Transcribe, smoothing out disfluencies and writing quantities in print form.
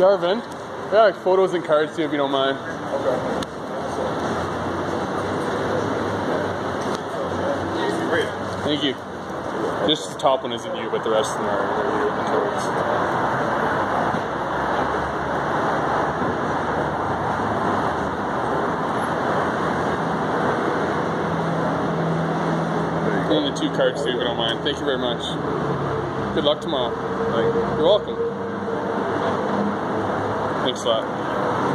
Darvin, yeah, like photos and cards too, if you don't mind. Okay. Great. Thank you. This top one isn't you, but the rest of them are you with the totes. And the 2 cards too, if you don't mind. Thank you very much. Good luck tomorrow. You're welcome. Thanks a lot.